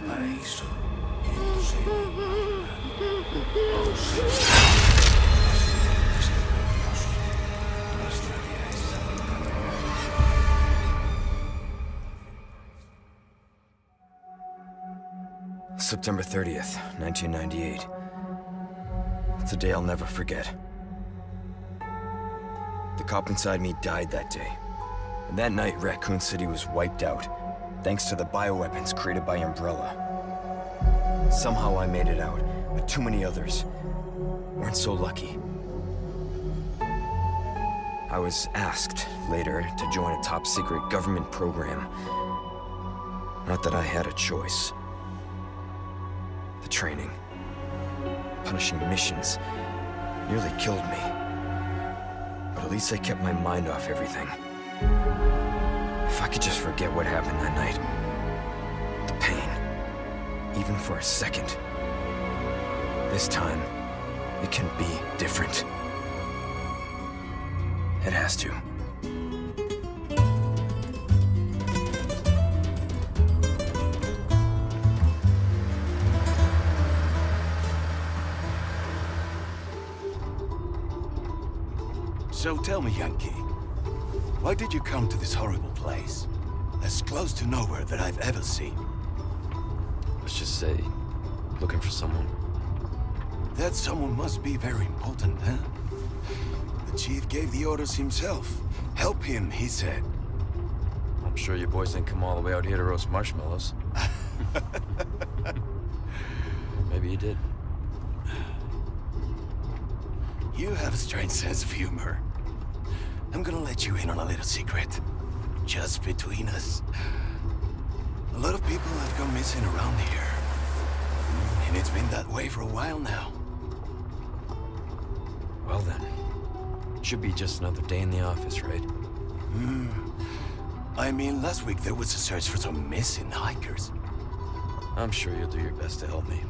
paraíso indecible. September 30th, 1998. It's a day I'll never forget. The cop inside me died that day. And that night, Raccoon City was wiped out, thanks to the bioweapons created by Umbrella. Somehow I made it out, but too many others weren't so lucky. I was asked later to join a top-secret government program. Not that I had a choice. The training, punishing missions, nearly killed me. But at least I kept my mind off everything. If I could just forget what happened that night. The pain, even for a second. This time, it can be different. It has to. So tell me, Yankee, why did you come to this horrible place? As close to nowhere that I've ever seen. Let's just say, looking for someone. That someone must be very important, huh? The chief gave the orders himself. Help him, he said. I'm sure you boys didn't come all the way out here to roast marshmallows. Maybe you did. You have a strange sense of humor. I'm gonna let you in on a little secret. Just between us. A lot of people have gone missing around here. And it's been that way for a while now. Well then, should be just another day in the office, right? I mean, last week there was a search for some missing hikers. I'm sure you'll do your best to help me.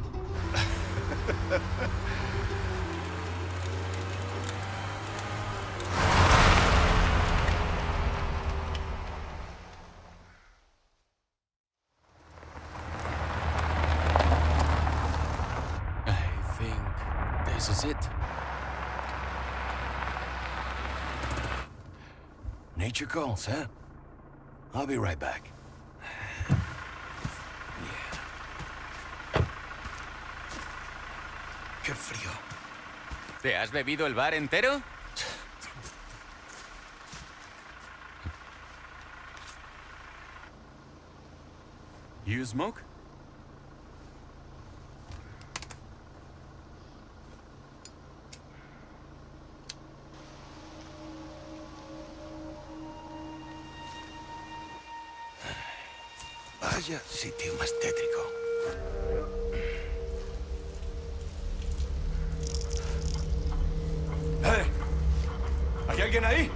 This is it. Nature calls, huh? I'll be right back. Qué frío. ¿Te has bebido el bar entero? You smoke? Vaya sitio más tétrico. ¡Eh! ¿Hay alguien ahí?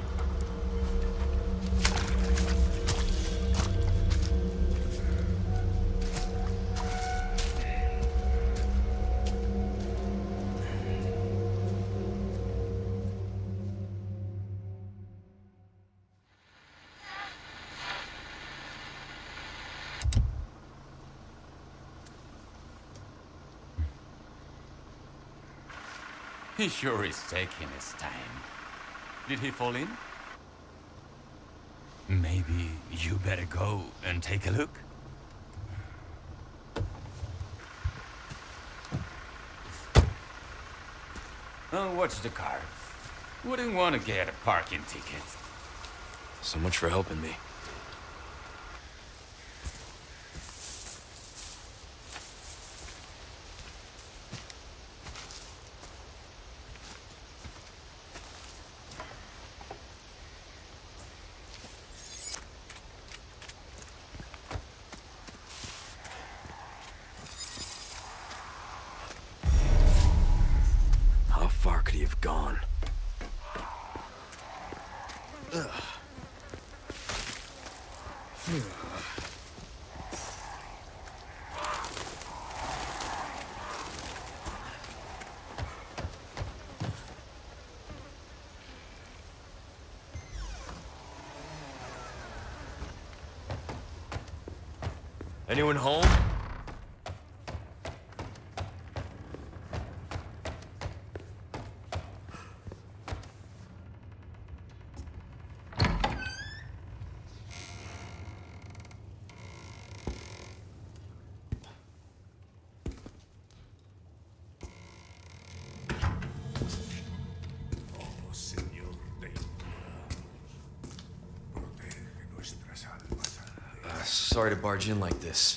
He sure is taking his time. Did he fall in? Maybe you better go and take a look. Oh, watch the car. Wouldn't want to get a parking ticket. So much for helping me. How far could he have gone? Anyone home? sorry to barge in like this.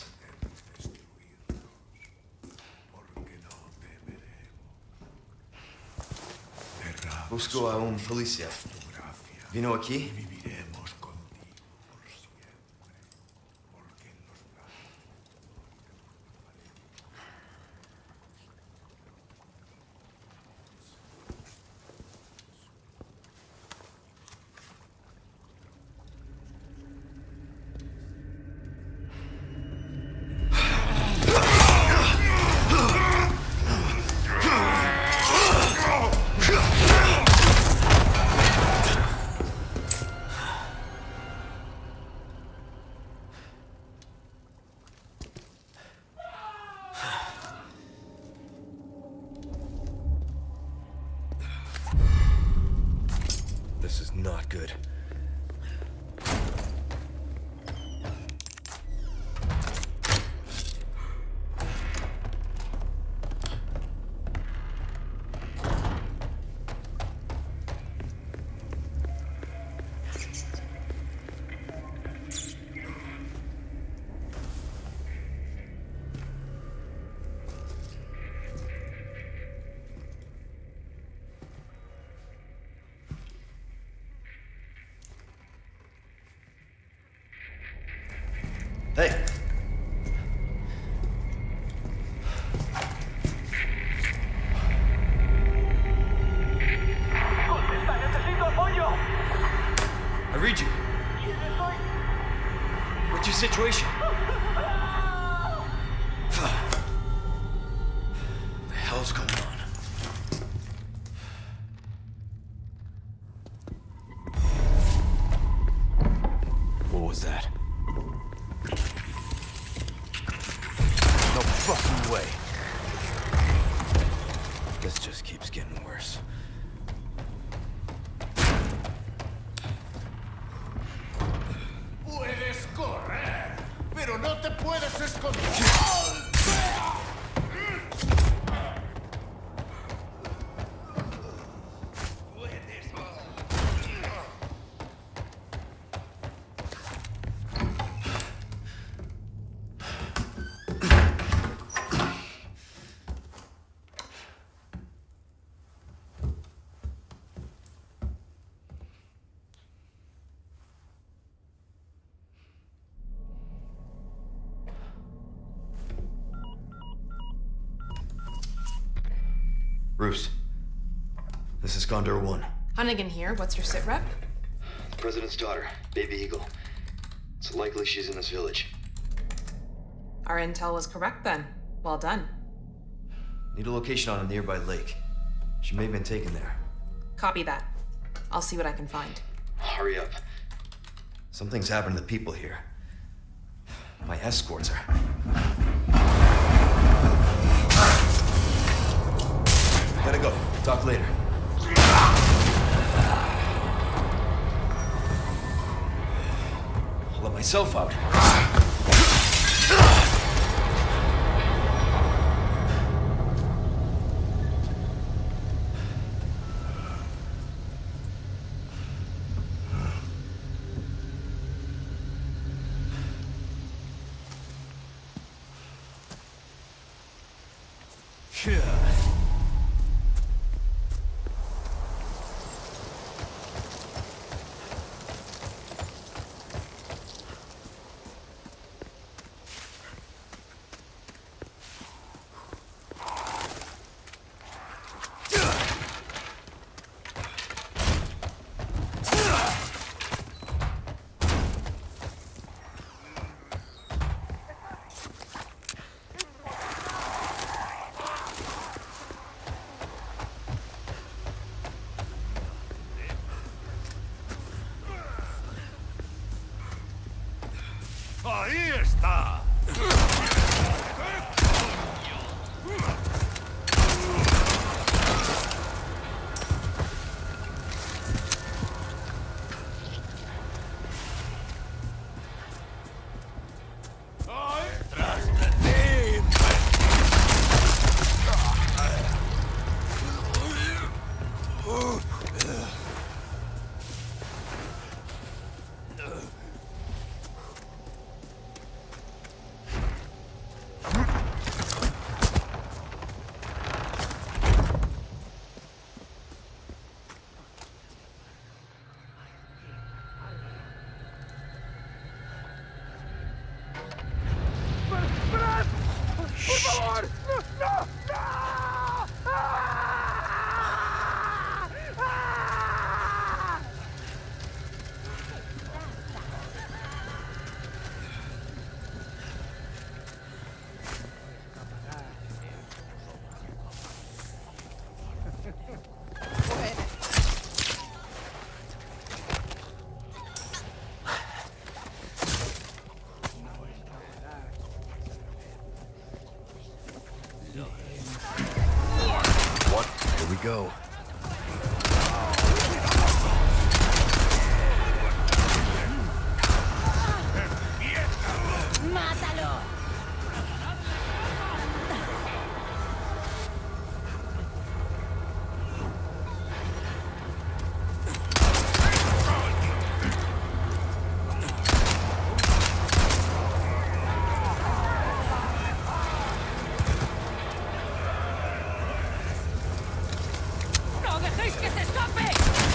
Busco a un policía. Vino aquí? This is not good. Hey! ¡Contesta, necesito apoyo! I read you. What's your situation? What the hell's going on? What was that? No fucking way. This just keeps getting worse. Puedes correr, pero no te puedes esconder. Bruce, this is Condor 1. Hunnigan here. What's your sit rep? The President's daughter, Baby Eagle. It's likely she's in this village. Our intel was correct then. Well done. Need a location on a nearby lake. She may have been taken there. Copy that. I'll see what I can find. Hurry up. Something's happened to the people here. My escorts are... Gotta go. Talk later. I'll let myself out. ¡Ahí está! ¡Tras de ti! favor! ¡No! Here we go. ¡Mátalo! ¡No dejéis que se escape!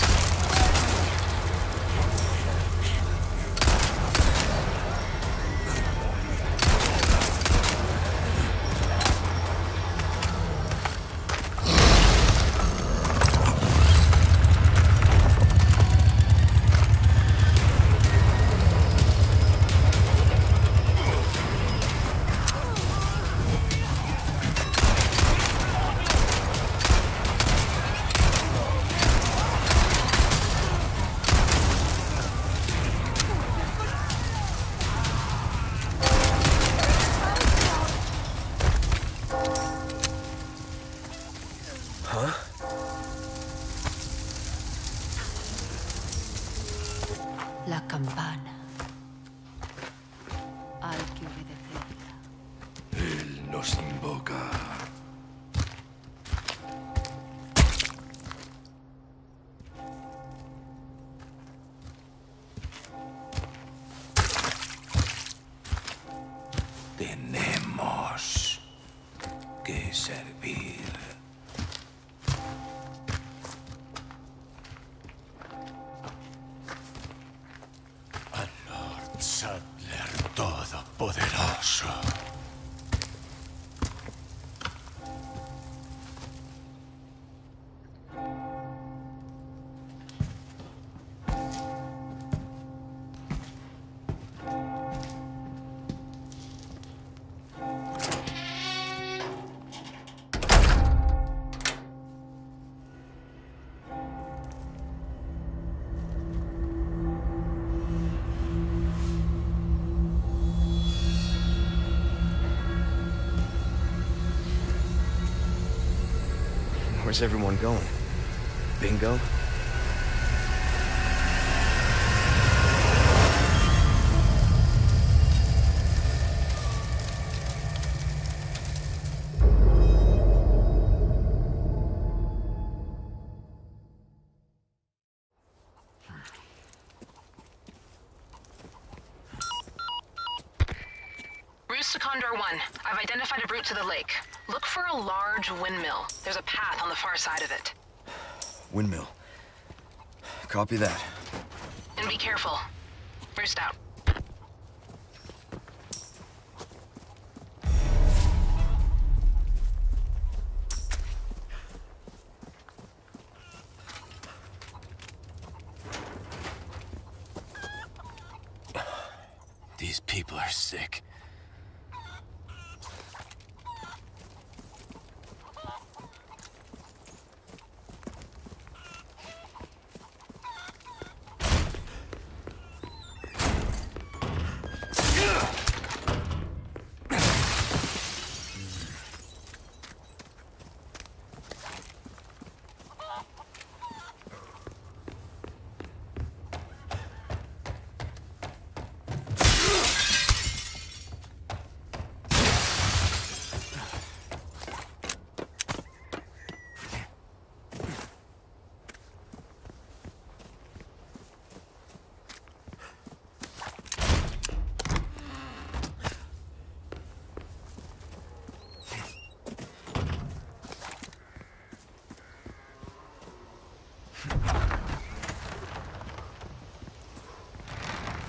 La campana. Hay que obedecerla. Él nos invoca. Tenemos que servir. Al Lord Saddler Todopoderoso. Where's everyone going? Bingo? Roost to Condor 1. I've identified a route to the lake. Look for a large windmill. There's a path on the far side of it. Windmill. Copy that. And be careful. Roost out. These people are sick.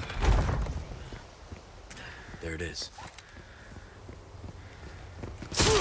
There it is.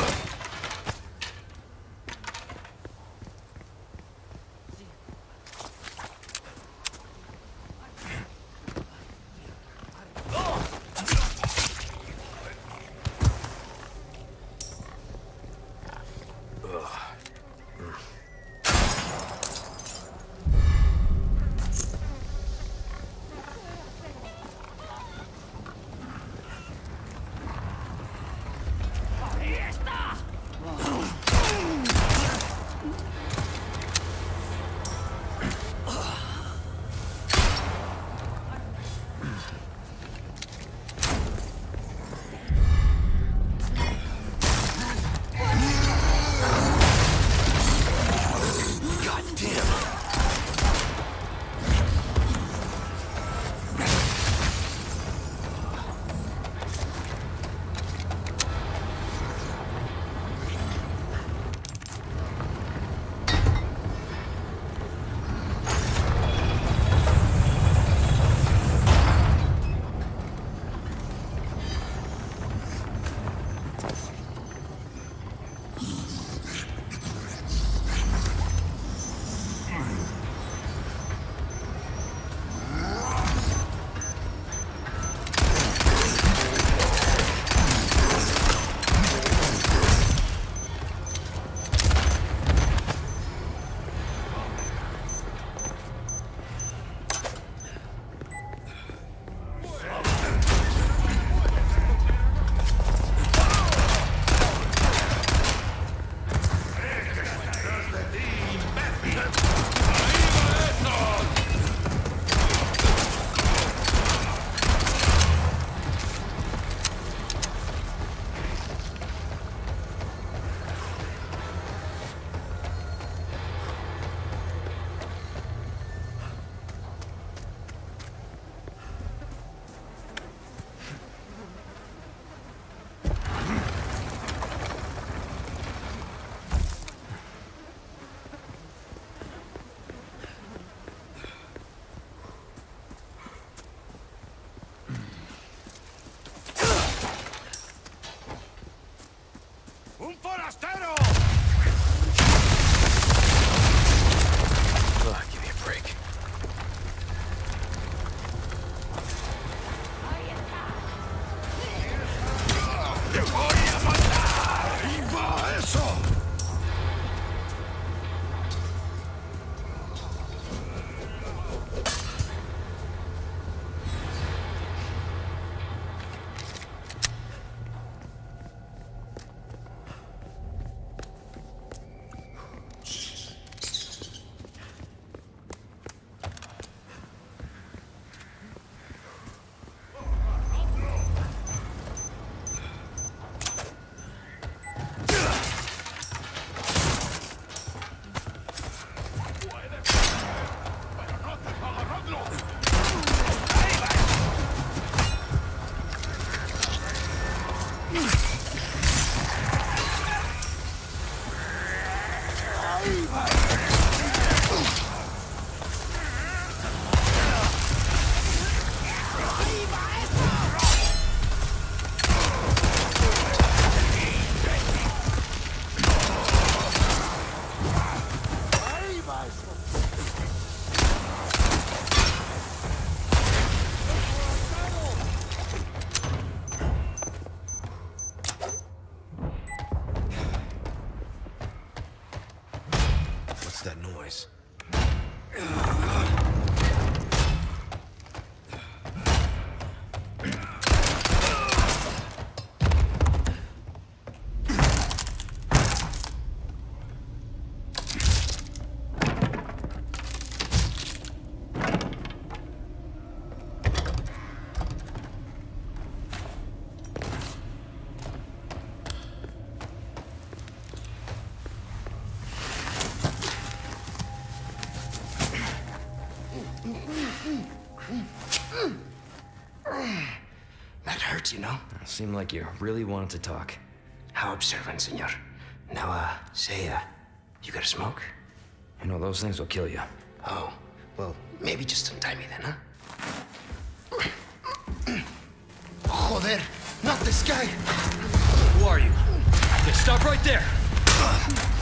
¡Un forastero! Give me a break. ¡Te voy a matar! ¡Viva eso! What's that noise? That hurts, you know? Seemed like you really wanted to talk. How observant, senor. Now, say, you got a smoke? You know, those things will kill you. Oh, well, maybe just untie me then, huh? Joder, not this guy! Who are you? Okay, stop right there!